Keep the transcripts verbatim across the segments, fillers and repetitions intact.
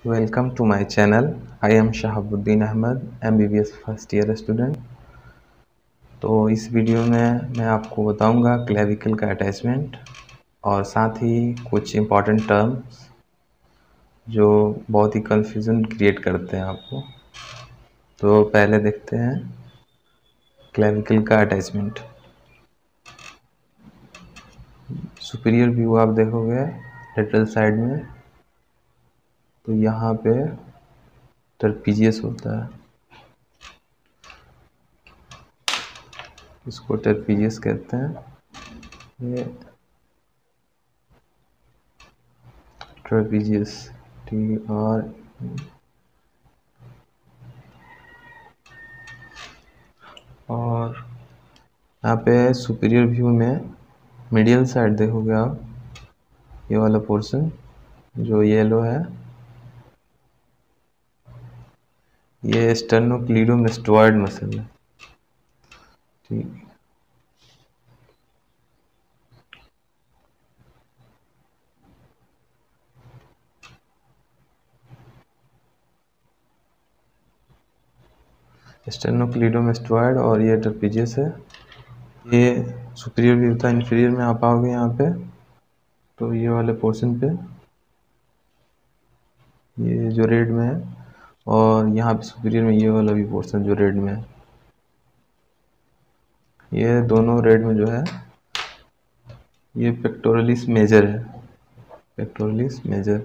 Welcome to my channel. I am Shahabuddin Ahmed, M B B S first year student. तो इस video में मैं आपको बताऊंगा क्लेविकल का अटैचमेंट और साथ ही कुछ इम्पॉर्टेंट टर्म्स जो बहुत ही कंफ्यूजन क्रिएट करते हैं आपको। तो पहले देखते हैं क्लेविकल का अटैचमेंट। सुपीरियर व्यू आप देखोगे लेटरल साइड में, तो यहाँ पे ट्रेपीजियस होता है, इसको ट्रेपीजियस कहते हैं। ये ट्रेपीजियस टी और और यहाँ पे सुपीरियर व्यू में मीडियल साइड देखोगे आप, ये वाला पोर्शन जो येलो है, ये स्टर्नोक्लीडोमास्टोइड मसल है। ठीक, स्टर्नोक्लीडोमास्टोइड और ये ट्रेपीजियस है। ये सुपीरियर व्यू था। इन्फीरियर में आप आओगे यहाँ पे, तो ये वाले पोर्शन पे, ये जो रेड में है, और यहाँ पे सुपीरियर में ये वाला भी पोर्शन जो रेड में है, ये दोनों रेड में जो है ये पेक्टोरलिस मेजर है, पेक्टोरलिस मेजर।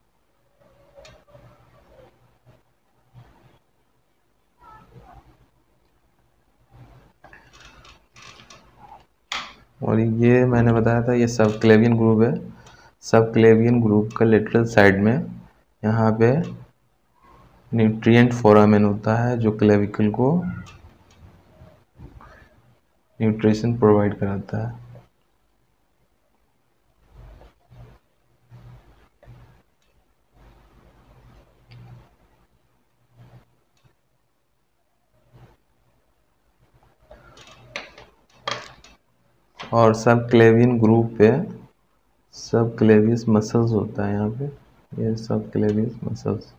और ये मैंने बताया था ये सब क्लेवियन ग्रुप है। सब क्लेवियन ग्रुप का लेटरल साइड में यहाँ पे न्यूट्रिएंट फोरामेन होता है जो क्लेविकल को न्यूट्रिशन प्रोवाइड कराता है। और सब क्लेवियन ग्रुप पे सब क्लेवियस मसल्स होता है यहाँ पे, ये subclavius muscles.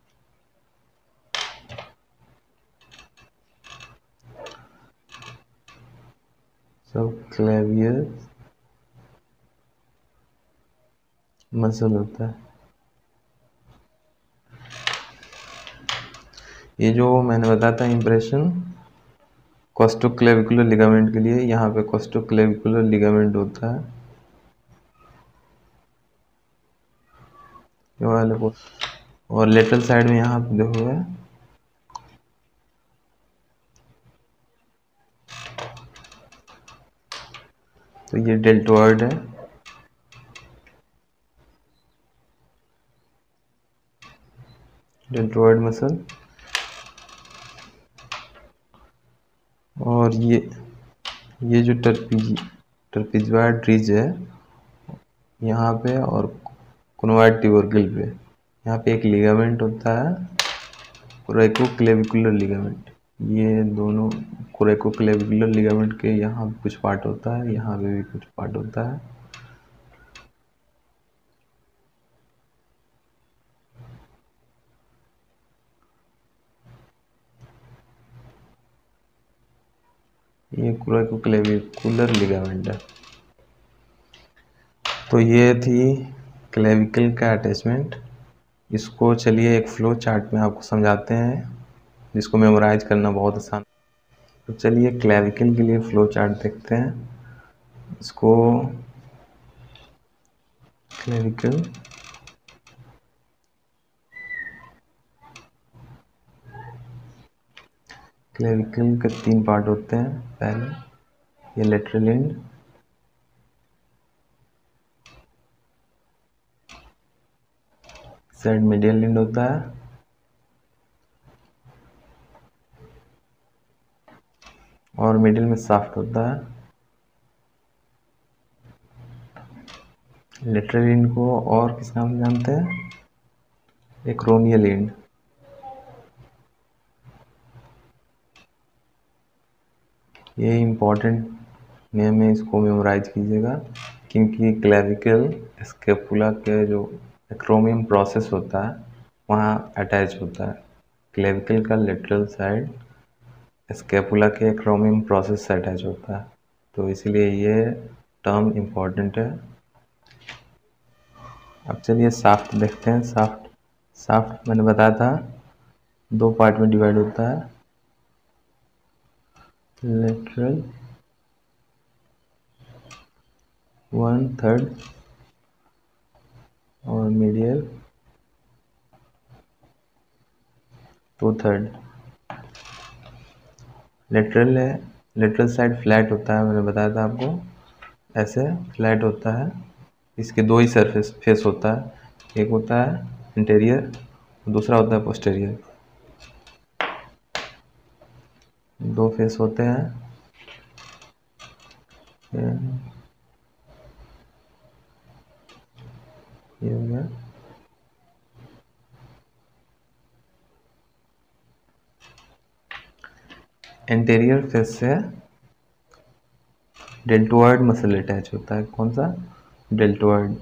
Subclavius muscle होता है। ये जो मैंने बताया था इंप्रेशन कोस्टोक्लेविकुलर लिगामेंट के लिए, यहाँ पे कोस्टोक्लेविकुलर लिगामेंट होता है ये वाले को। और लेटरल साइड में यहाँ पे देखोगे तो ये डेल्टोइड है, डेल्टोइड मसल। और ये ये जो टर्पीज टर्पीजॉइड रिज है यहाँ पे, और कॉन्वाइड ट्यूबरकल पे यहाँ पे एक लिगामेंट होता है, कोरेकोक्लेविकुलर लिगामेंट। ये दोनों कोरेकोक्लेविकुलर लिगामेंट के यहाँ कुछ पार्ट होता है, यहाँ पे भी कुछ पार्ट होता है। ये कोरेकोक्लेविकुलर लिगामेंट है। तो ये थी क्लेविकल का अटैचमेंट। इसको चलिए एक फ्लो चार्ट में आपको समझाते हैं, जिसको मेमोराइज करना बहुत आसान। तो चलिए क्लेविकल के लिए फ्लो चार्ट देखते हैं। इसको क्लेविकल क्लेविकल के तीन पार्ट होते हैं। पहले ये lateral end, side medial end होता है, और मिडिल में शाफ्ट होता है। लेटरल एंड को और किस नाम से जानते हैं? Acromial end. ये इम्पोर्टेंट नेम है, इसको मेमोराइज कीजिएगा, क्योंकि क्लेविकल स्कैपुला के जो एक्रोमियम प्रोसेस होता है वहाँ अटैच होता है। क्लेविकल का लेटरल साइड स्कैपुला के एक्रोमियम प्रोसेस से अटैच होता है, तो इसलिए ये टर्म इम्पोर्टेंट है। अब चलिए शाफ्ट देखते हैं। शाफ्ट शाफ्ट मैंने बताया था दो पार्ट में डिवाइड होता है, लेटरल वन थर्ड और मीडियल टू थर्ड। लेटरल है, लेटरल साइड फ्लैट होता है, मैंने बताया था आपको, ऐसे फ्लैट होता है। इसके दो ही सरफेस फेस होता है, एक होता है इंटीरियर, दूसरा होता है पोस्टीरियर। दो फेस होते हैं। ये ये हो गया। एंटीरियर फेस से डेल्टोइड मसल अटैच होता है। कौन सा? डेल्टोइड।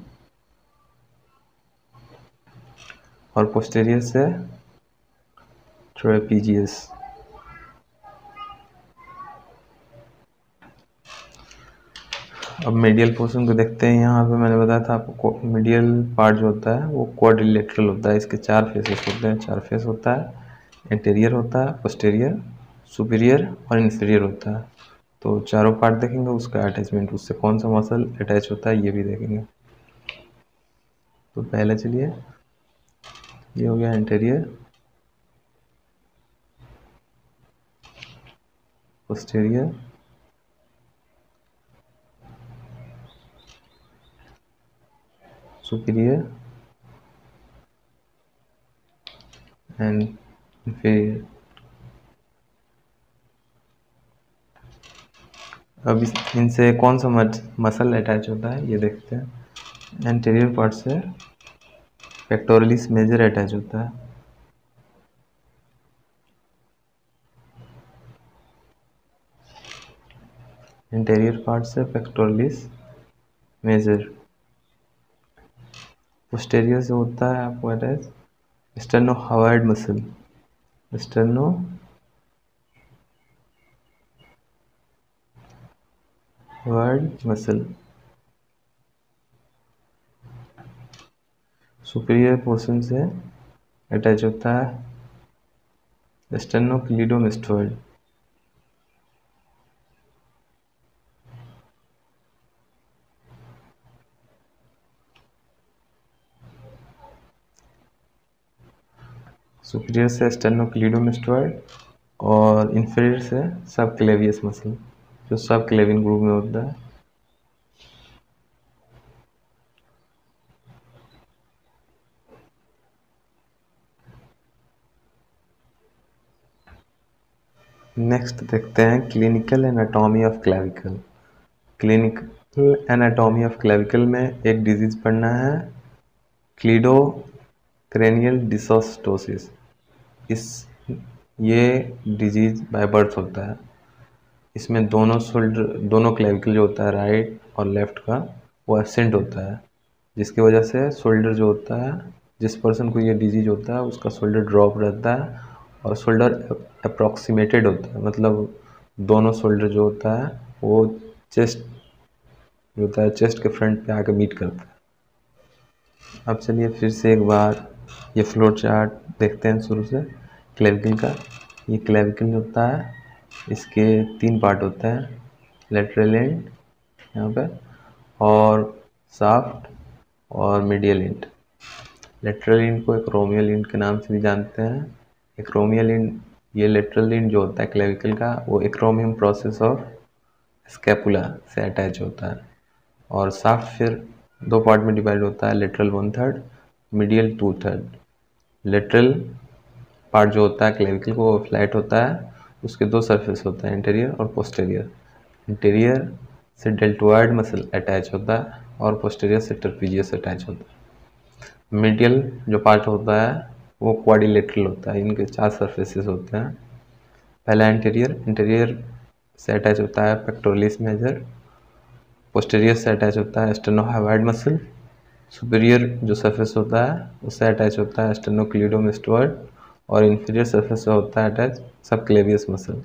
और पोस्टीरियर से ट्रेपीजियस। अब मीडियल पोर्शन को देखते हैं। यहाँ पे मैंने बताया था आपको मीडियल पार्ट जो होता है वो क्वाड्रिलेटरल होता है। इसके चार फेसेस होते हैं, चार फेस होता है। इंटीरियर होता है, पोस्टीरियर, सुपीरियर और इन्फीरियर होता है। तो चारों पार्ट देखेंगे, उसका अटैचमेंट, उससे कौन सा मसल अटैच होता है ये भी देखेंगे। तो पहले चलिए, ये हो गया interior, posterior, superior and inferior. अब इस इनसे कौन सा मसल अटैच होता है ये देखते हैं। एंटीरियर पार्ट से पेक्टोरलिस मेजर अटैच होता है। इंटीरियर पार्ट से पेक्टोरलिस मेजर। पोस्टीरियर से होता है आपको attach sternohyoid muscle. Sternohyoid muscle. Superior portion से अटैच होता है स्टेर्नोक्लीडोमास्टोइड। सुपीरियर से स्टेर्नोक्लीडोमास्टोइड और इंफीरियर से सबक्लेवियस मसल, जो सबक्लेविन ग्रुप में होता है। नेक्स्ट देखते हैं clinical anatomy of clavicle. Clinical anatomy of clavicle में एक डिजीज पढ़ना है, क्लीडो क्रेनियल डिसोस्टोसिस। इस ये डिजीज बाय बर्थ होता है। इसमें दोनों शोल्डर, दोनों क्लेविकल जो होता है राइट और लेफ्ट का, वो एब्सेंट होता है, जिसकी वजह से शोल्डर जो होता है, जिस पर्सन को ये डिजीज होता है उसका शोल्डर ड्रॉप रहता है और शोल्डर अप्रॉक्सीमेटेड होता है, मतलब दोनों शोल्डर जो होता है वो चेस्ट जो होता है चेस्ट के फ्रंट पे आके मीट करता है। अब चलिए फिर से एक बार ये फ्लो चार्ट देखते हैं शुरू से क्लेविकल का। ये क्लेविकल होता है, इसके तीन पार्ट होते हैं, लेटरल एंड यहाँ पे, और शाफ्ट और मीडियल एंड। लेटरल एंड को एक्रोमियल एंड के नाम से भी जानते हैं। एक्रोमियल एंड, ये लेटरल एंड जो होता है क्लेविकल का, वो एक्रोमियम प्रोसेस ऑफ स्कैपुला से अटैच होता है। और शाफ्ट फिर दो पार्ट में डिवाइड होता है, lateral one third, medial two third. Lateral part जो होता है क्लेविकल को, वो फ्लैट होता है, उसके दो सरफेस होते हैं, इंटीरियर और पोस्टीरियर। इंटीरियर से डेल्टोइड मसल अटैच होता है और पोस्टीरियर से ट्रेपीजियस अटैच होता है। मीडियल जो पार्ट होता है वो क्वाड्रिलेटरल होता है, इनके चार सरफेसेस होते हैं। पहला इंटीरियर, इंटीरियर से अटैच होता है पेक्टोरलिस मेजर, पोस्टीरियर से अटैच होता है स्टेर्नोहवाइड मसल, सुपीरियर जो सरफेस होता है उससे अटैच होता है स्टेनोक्लीडोमास्टोइड और इन्फीरियर सरफेस से होता है अटैच सबक्लेवियस मसल।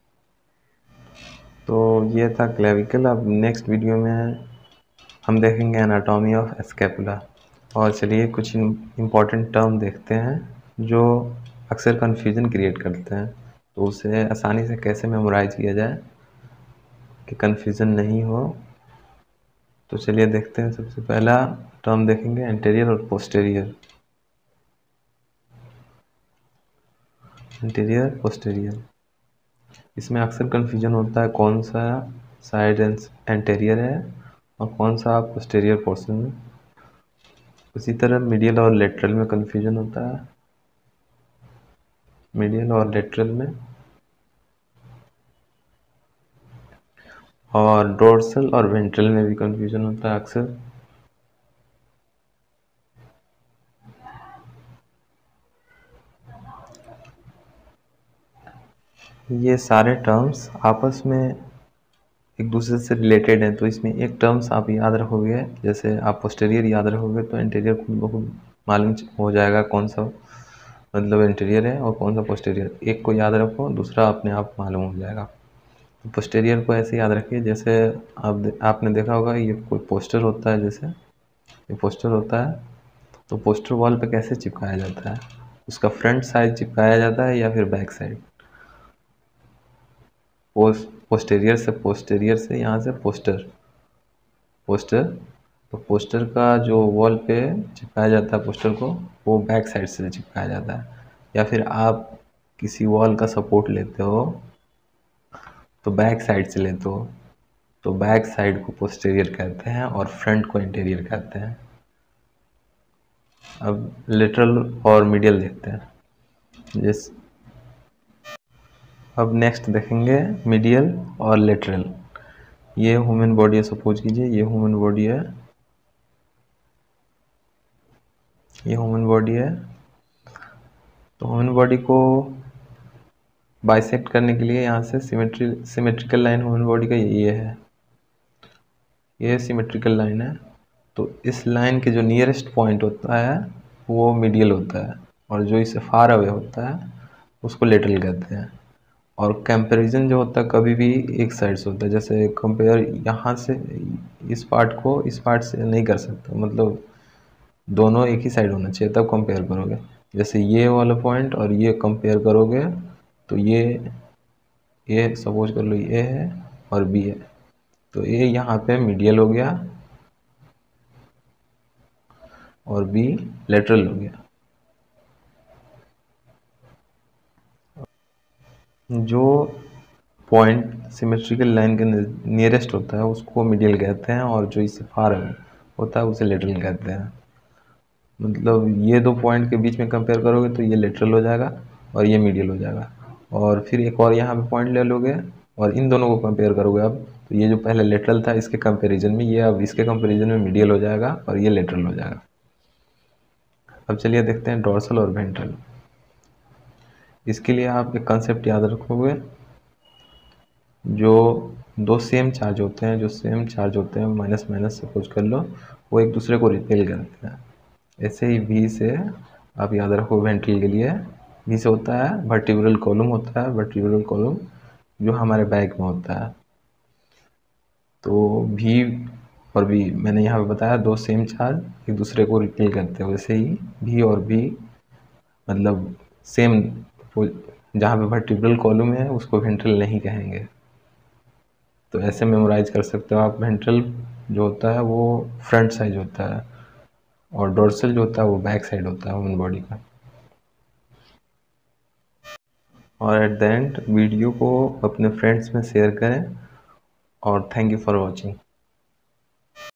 तो ये था क्लेविकल। अब नेक्स्ट वीडियो में हम देखेंगे एनाटॉमी ऑफ स्कैपुला। और चलिए कुछ इम्पॉर्टेंट टर्म देखते हैं जो अक्सर कन्फ्यूजन क्रिएट करते हैं, तो उसे आसानी से कैसे मेमोराइज किया जाए कि कन्फ्यूजन नहीं हो। तो चलिए देखते हैं। सबसे पहला टर्म देखेंगे एंटीरियर और पोस्टीरियर। एंटीरियर पोस्टीरियर, इसमें अक्सर कन्फ्यूजन होता है कौन सा साइड एंटीरियर है और कौन सा पोस्टीरियर पोर्शन है। उसी तरह मीडियल और लेटरल में कन्फ्यूजन होता है, मीडियल और लेटरल में, और डोर्सल और वेंट्रल में भी कन्फ्यूजन होता है अक्सर। ये सारे टर्म्स आपस में एक दूसरे से रिलेटेड हैं, तो इसमें एक टर्म्स आप याद रखोगे, जैसे आप पोस्टीरियर याद रखोगे तो इंटीरियर खुद ब खुद मालूम हो जाएगा कौन सा मतलब इंटीरियर है और कौन सा पोस्टीरियर। एक को याद रखो, दूसरा अपने आप मालूम हो जाएगा। तो पोस्टीरियर को ऐसे याद रखिए, जैसे आप आपने देखा होगा ये कोई पोस्टर होता है, जैसे ये पोस्टर होता है, तो पोस्टर वॉल पे कैसे चिपकाया जाता है, उसका फ्रंट साइड चिपकाया जाता है या फिर बैक साइड। पोस्ट पोस्टीरियर से पोस्टीरियर से यहाँ से पोस्टर पोस्टर तो पोस्टर का जो वॉल पे चिपकाया जाता है पोस्टर को, वो बैक साइड से चिपकाया जाता है। या फिर आप किसी वॉल का सपोर्ट लेते हो तो बैक साइड से लेते हो, तो बैक साइड को पोस्टीरियर कहते हैं और फ्रंट को इंटीरियर कहते हैं। अब लेटरल और मीडियल देखते हैं। जिस अब नेक्स्ट देखेंगे मीडियल और लेटरल। ये ह्यूमन बॉडी है, सपोज कीजिए ये ह्यूमन बॉडी है, ये ह्यूमन बॉडी है। तो ह्यूमन बॉडी को बाइसेक्ट करने के लिए यहाँ से symmetry symmetrical line human body का ये है, ये सिमेट्रिकल लाइन है। तो इस लाइन के जो नियरेस्ट पॉइंट होता है वो मीडियल होता है, और जो इससे फार अवे होता है उसको लेटरल कहते हैं। और कंपैरिजन जो होता है कभी भी एक साइड से होता है, जैसे कंपेयर यहाँ से इस पार्ट को इस पार्ट से नहीं कर सकते, मतलब दोनों एक ही साइड होना चाहिए तब कंपेयर करोगे। जैसे ये वाला पॉइंट और ये कंपेयर करोगे तो ये ये सपोज कर लो ये है और बी है, तो ए यहाँ पे मीडियल हो गया और बी लेटरल हो गया। जो पॉइंट सिमेट्रिकल लाइन के नियरेस्ट होता है उसको मीडियल कहते हैं, और जो इससे फार होता है उसे लेटरल कहते हैं। मतलब ये दो पॉइंट के बीच में कंपेयर करोगे तो ये लेटरल हो जाएगा और ये मीडियल हो जाएगा, और फिर एक और यहाँ पे पॉइंट ले लोगे और इन दोनों को कंपेयर करोगे अब, तो ये जो पहले लेटरल था इसके कंपैरिजन में ये अब इसके कंपैरिजन में मीडियल हो जाएगा और ये लेटरल हो जाएगा। अब चलिए देखते हैं डोर्सल और वेंट्रल। इसके लिए आप एक कंसेप्ट याद रखोगे, जो दो सेम चार्ज होते हैं जो सेम चार्ज होते हैं माइनस माइनस सपोज कर लो, वो एक दूसरे को रिपेल करते हैं। ऐसे ही वी से आप याद रखो वेंट्रल के लिए, वी से होता है वर्टिब्रल कॉलम होता है, वर्टिब्रल कॉलम जो हमारे बैक में होता है। तो वी और वी मैंने यहाँ पे बताया दो सेम चार्ज एक दूसरे को रिपेल करते हैं, वैसे ही वी और वी मतलब सेम, जहाँ पे वर्टिब्रल कॉलम है उसको वेंट्रल नहीं कहेंगे। तो ऐसे मेमोराइज कर सकते हो आप। वेंट्रल जो होता है वो फ्रंट साइड होता है और डोर्सल जो होता है वो बैक साइड होता है ह्यूमन बॉडी का। और एट द एंड वीडियो को अपने फ्रेंड्स में शेयर करें, और थैंक यू फॉर वॉचिंग।